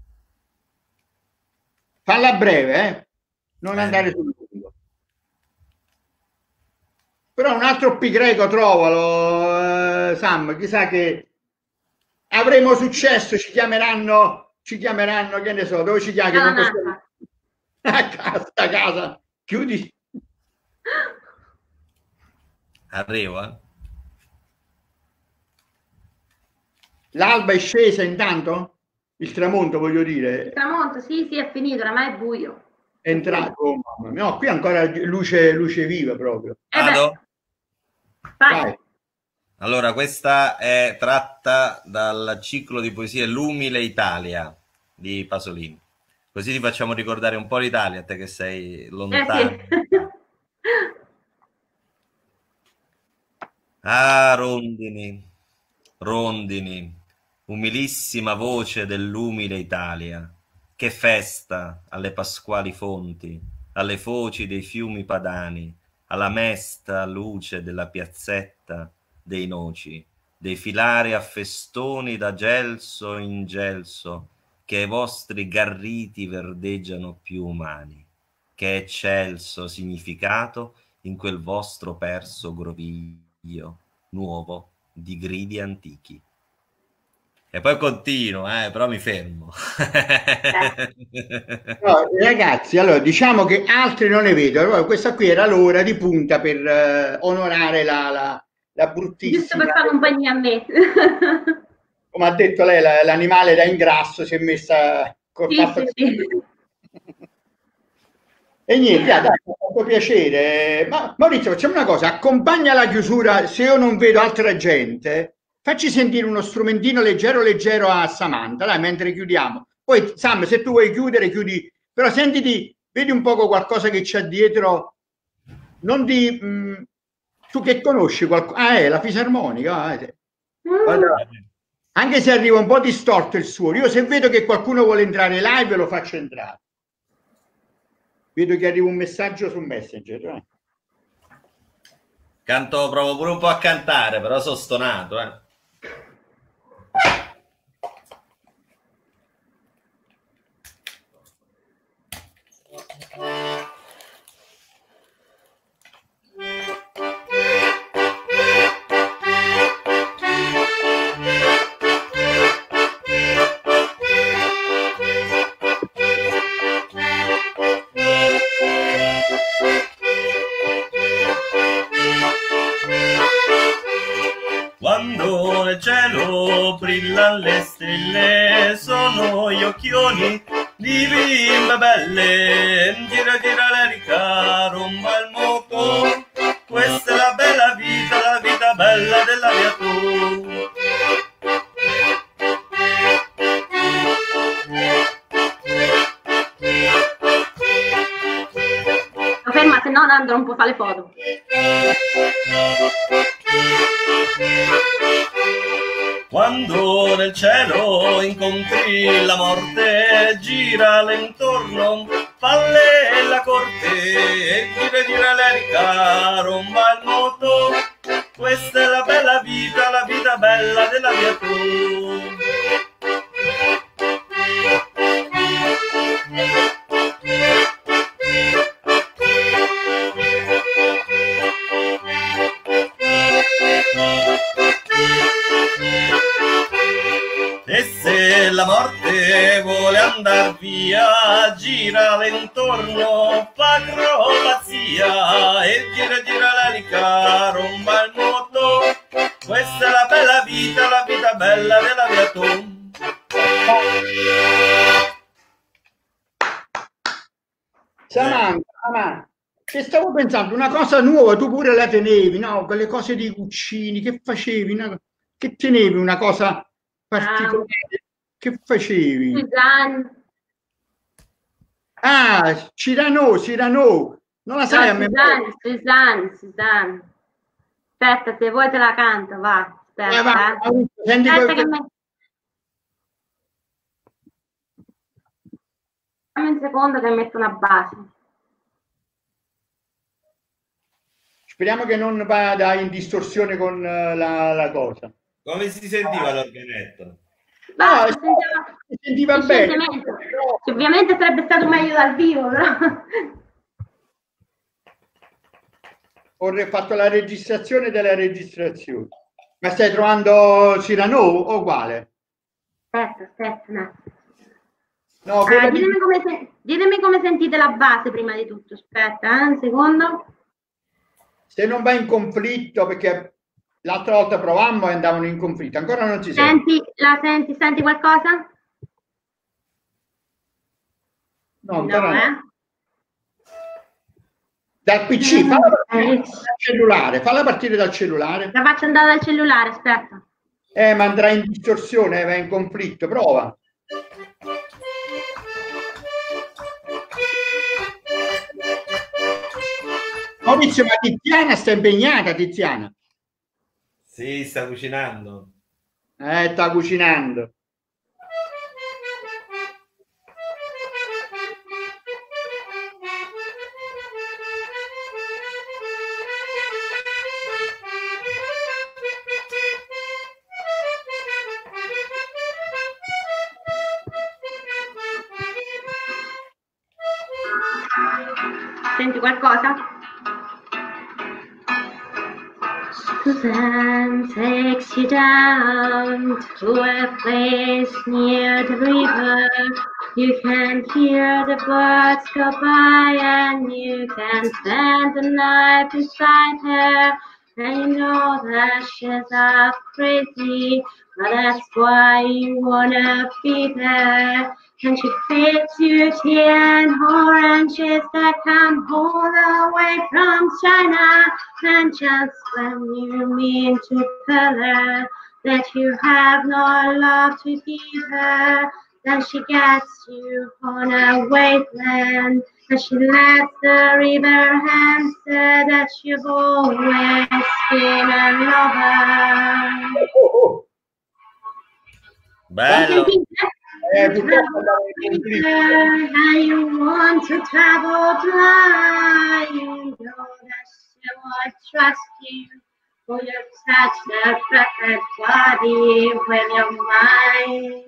Falla breve, eh? Non andare sul lungo. Però un altro pi greco trovalo, eh, Sam, chissà che avremo successo, ci chiameranno, ci chiameranno, che ne so, dove ci chiamano? A casa, a casa, chiudi. Arrivo, eh. L'alba è scesa intanto? Il tramonto, voglio dire. Il tramonto, sì, sì, è finito, oramai è buio. È entrato, oh, mamma mia. No, qui ancora luce, luce viva proprio. Vado? Vai. Vai. Allora, questa è tratta dal ciclo di poesie L'umile Italia di Pasolini. Così ti facciamo ricordare un po' l'Italia, te che sei lontano. Eh sì. Ah, rondini, rondini, umilissima voce dell'umile Italia, che festa alle pasquali fonti, alle foci dei fiumi padani, alla mesta luce della piazzetta dei noci, defilare a festoni da gelso in gelso, che i vostri garriti verdeggiano più umani, che eccelso significato in quel vostro perso groviglio nuovo di gridi antichi. E poi continuo, eh, però mi fermo. No, ragazzi, allora diciamo che altri non ne vedo. Allora, questa qui era l'ora di punta per eh, onorare la, la, la bruttissima. Giusto per fare compagnia a me. Come ha detto lei, la, l'animale da ingrasso si è messa col Sì, fatto sì, che... sì. E niente, dai, dai, mi ha fatto piacere. Ma Maurizio, facciamo una cosa, accompagna la chiusura, se io non vedo altra gente, facci sentire uno strumentino leggero leggero a Samantha, dai, mentre chiudiamo. Poi Sam, se tu vuoi chiudere, chiudi, però sentiti, vedi un poco qualcosa che c'è dietro, non di... Mh, tu che conosci qualcosa? Ah, è la fisarmonica. Ah, sì. Allora, anche se arriva un po' distorto il suono, io se vedo che qualcuno vuole entrare live lo faccio entrare. Vedo che arriva un messaggio su Messenger. Eh. Canto, provo pure un po' a cantare, però sono stonato, eh. Quando nel cielo brillano le stelle, sono gli occhioni di bimbe belle, gira gira l'erica, romba il moco, questa è la bella vita, la vita bella della virtù. Ma ferma, se no andrò un po' a fare le foto. Quando nel cielo incontri la morte, girale intorno, falle la corte, e gira gira l'erica, romba il moto, questa è la bella vita, la vita bella della virtù. E se la morte vuole andar via, gira intorno, fa acrobazia, e gira gira l'elica, romba il moto, questa è la bella vita, la vita bella della virtù. Samantha, Samantha, che stavo pensando, una cosa nuova, tu pure la tenevi, no? Quelle cose dei cucini, che facevi? No? Che tenevi una cosa particolare? Ah. Che facevi? Suzanne. Ah, Cyrano, Cyrano. Non la sai no, a me? Suzanne, Suzanne, Suzanne. Aspetta, se vuoi te la canto, va. Aspetta, eh, va, eh. Senti Aspetta quel... che me... Dammi un secondo che metto una base. Speriamo che non vada in distorsione con la, la cosa. Come si sentiva l'organetto? No, no, si sentiva, si sentiva bene. Però... Ovviamente sarebbe stato meglio dal vivo, però... Ho fatto la registrazione della registrazione. Ma stai trovando Cyrano o uguale? Aspetta, aspetta un attimo. No, ah, ditemi, di... come se... ditemi come sentite la base prima di tutto. Aspetta, eh, un secondo. Se non va in conflitto, perché l'altra volta provammo e andavano in conflitto, ancora non si sente. Senti, la senti, senti qualcosa? No, ancora no. no. Eh? Dal P C, falla partire dal cellulare, falla partire dal cellulare. La faccio andare dal cellulare, aspetta. Eh, ma andrà in distorsione, va in conflitto, prova. Maurizio, ma Tiziana sta impegnata, Tiziana? Sì, sta cucinando. Eh, sta cucinando. Senti qualcosa? Suzanne takes you down to a place near the river. You can hear the birds go by and you can spend the night beside her. And you know that she's up crazy, but that's why you wanna be there. And she feeds you tea and oranges that come all the way from China. And just when you mean to tell her that you have no love to give her, then she gets you on a wasteland. And she lets the river answer that you've always been a lover. Bello. Eh, And you want to travel blind, you know that she will trust you, for you touch the perfect body with your mind.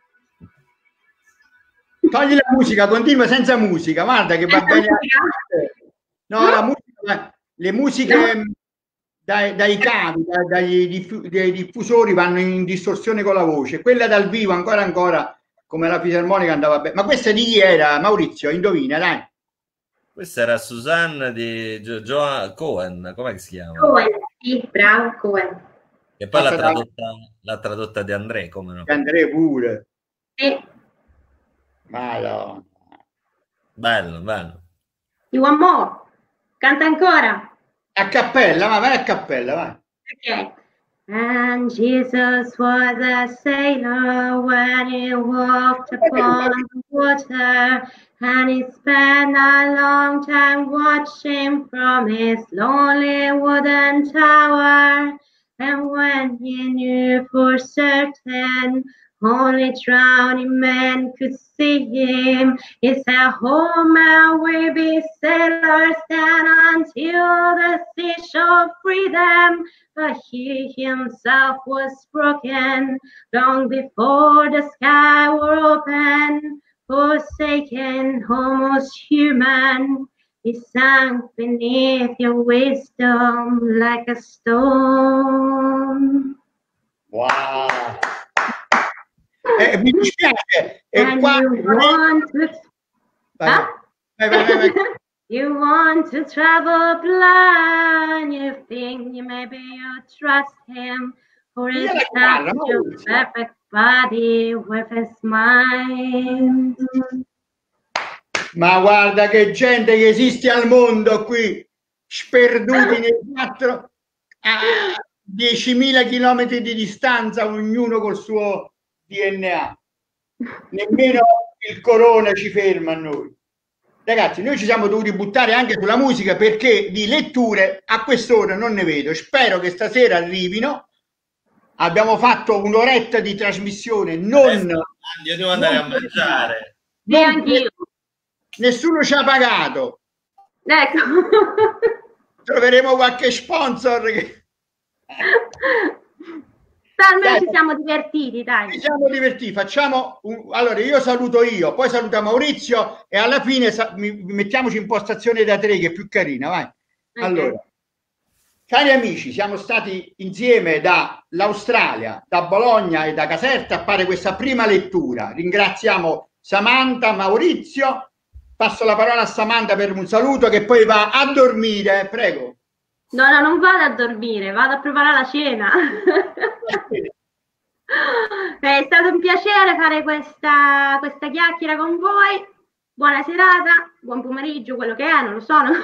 Togli la musica, continua senza musica, guarda che va bene. No, la musica, le musiche dai, dai cavi, dai, dai, diffu, dai diffusori vanno in distorsione con la voce. Quella dal vivo ancora ancora, come la fisarmonica, andava bene. Ma questa di chi era, Maurizio? Indovina, dai. Questa era Suzanne di Joan Cohen, come si chiama? Cohen, sì, bravo, Cohen. E poi l'ha tradotta, l'ha tradotta di André, come no? André pure. Sì. Madonna. Bello, bello. You want more? Canta ancora. A cappella, ma vai a cappella, vai. Okay. And Jesus was a sailor when he walked upon the water, and he spent a long time watching from his lonely wooden tower. And when he knew for certain only drowning men could see him, he said, "Oh, man, we be sailors then until the sea shall free them." But he himself was broken long before the sky were open. Forsaken, almost human, he sank beneath your wisdom like a stone. Wow. Eh, mi dispiace. And qua... you want to... Vai, vai, vai, vai, vai. You want to travel blind, you think you maybe you trust him, for his touch your perfect body with his mind. Ma guarda che gente che esiste al mondo qui, sperduti nei quattro a diecimila chilometri di distanza, ognuno col suo D N A. Nemmeno il corona ci ferma a noi. Ragazzi, noi ci siamo dovuti buttare anche sulla musica perché di letture a quest'ora non ne vedo. Spero che stasera arrivino. Abbiamo fatto un'oretta di trasmissione. Non, io devo andare non, a mangiare. Non, nessuno ci ha pagato. Ecco. Troveremo qualche sponsor che... Dai, ci siamo divertiti, dai. Ci siamo divertiti, facciamo un... allora io saluto io, poi saluta Maurizio e alla fine sa... mettiamoci in postazione da tre che è più carina, vai. Okay. Allora, cari amici, siamo stati insieme dall'Australia, da Bologna e da Caserta a fare questa prima lettura. Ringraziamo Samantha, Maurizio, passo la parola a Samantha per un saluto che poi va a dormire, prego. No, no, non vado a dormire, vado a preparare la cena. È stato un piacere fare questa, questa chiacchiera con voi. Buona serata, buon pomeriggio, quello che è, non lo so. No?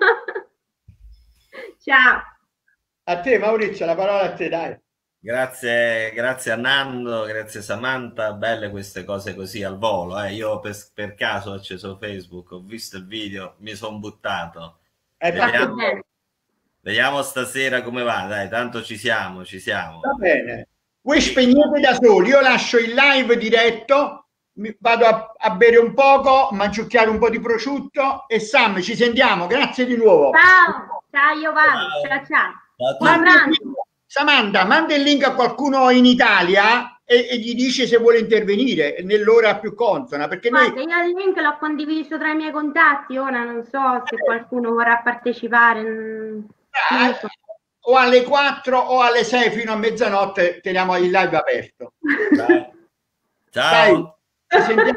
Ciao. A te Maurizio, la parola a te, dai. Grazie, grazie a Nando, grazie Samantha, belle queste cose così al volo. Eh. Io per, per caso ho acceso Facebook, ho visto il video, mi sono buttato. È Vediamo. Vediamo stasera come va, dai, tanto ci siamo, ci siamo. Va bene. Voi spegnete da soli, io lascio il live diretto, mi vado a, a bere un poco, mangiucchiare un po' di prosciutto e Sam, ci sentiamo, grazie di nuovo. Ciao, ciao, io vado, ciao, ciao. ciao. Manda, Samantha, manda il link a qualcuno in Italia e, e gli dici se vuole intervenire nell'ora più consona. Perché Guarda, noi... io il link l'ho condiviso tra i miei contatti, ora non so se qualcuno vorrà partecipare. Non so. O alle quattro o alle sei fino a mezzanotte teniamo il live aperto. Ciao. Ciao. Dai, ci sentiamo.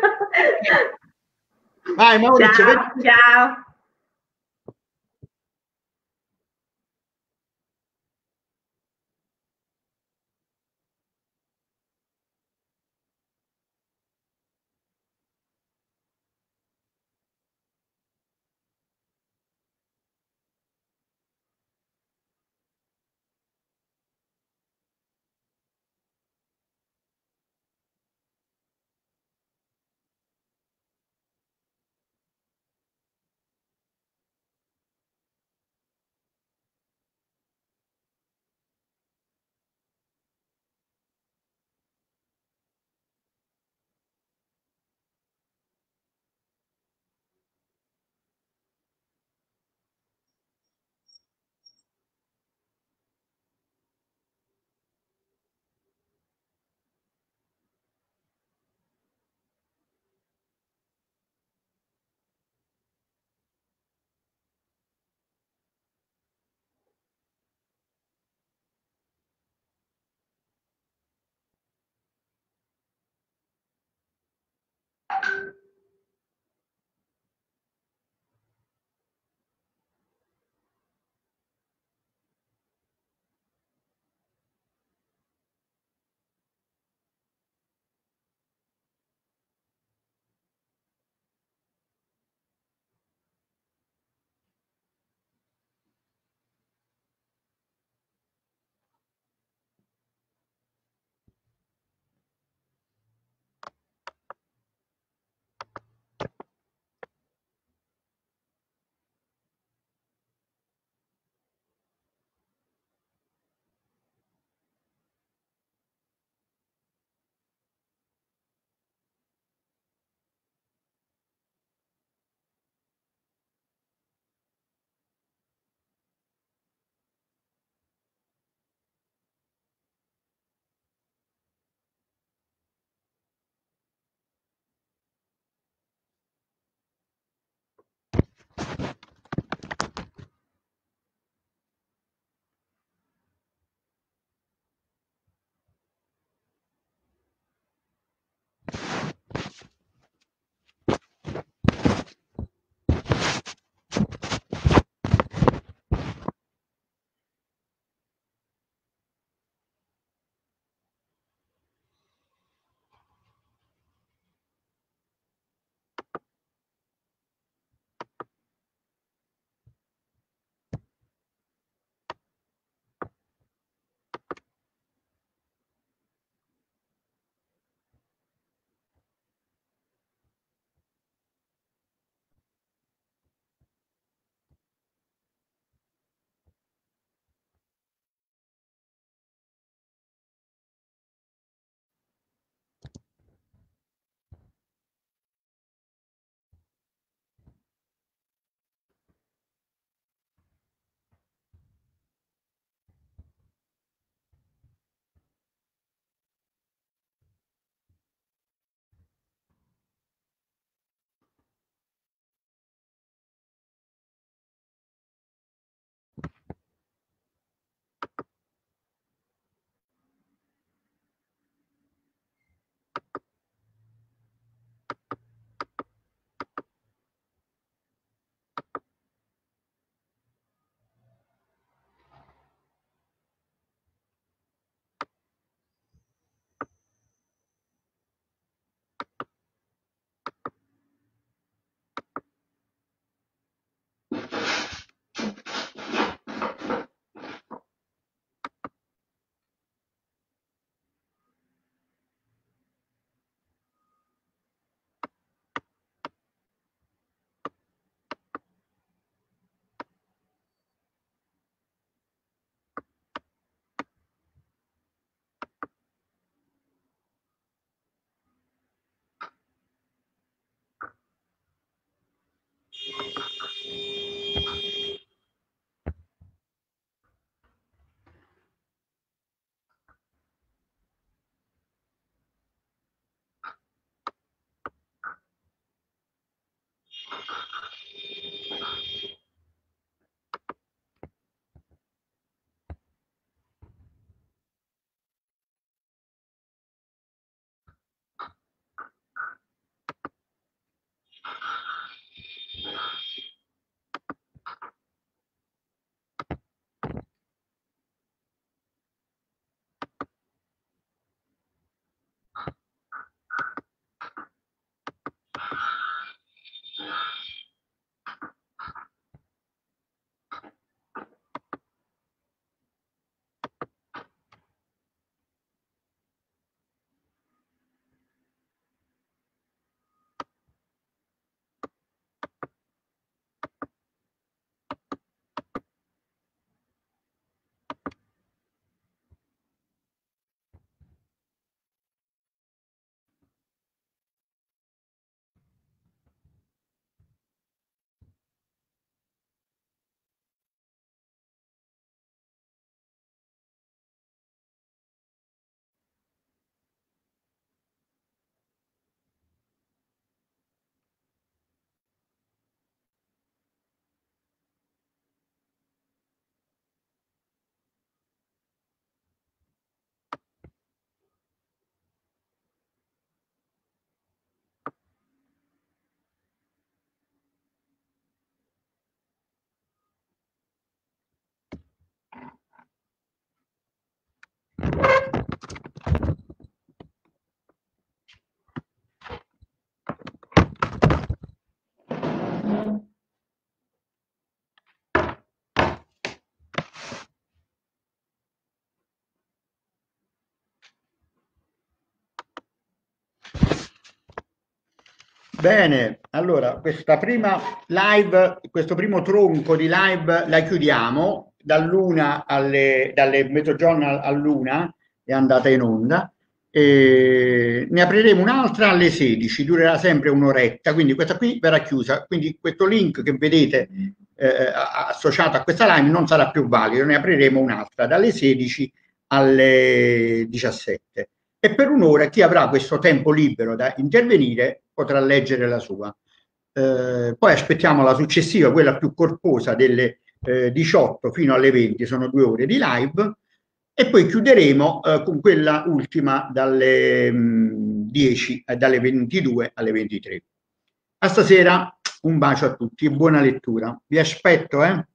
Vai Maurizio. Ciao, ciao. Bene, allora questa prima live, questo primo tronco di live la chiudiamo dall'una alle, dalle mezzogiorno all'una, è andata in onda, e ne apriremo un'altra alle sedici, durerà sempre un'oretta, quindi questa qui verrà chiusa, quindi questo link che vedete eh, associato a questa live non sarà più valido, ne apriremo un'altra dalle sedici alle diciassette. E per un'ora chi avrà questo tempo libero da intervenire potrà leggere la sua. Eh, poi aspettiamo la successiva, quella più corposa, delle eh, diciotto fino alle venti, sono due ore di live, e poi chiuderemo eh, con quella ultima dalle mh, dieci, eh, dalle ventidue alle ventitré. A stasera, un bacio a tutti e buona lettura. Vi aspetto, eh?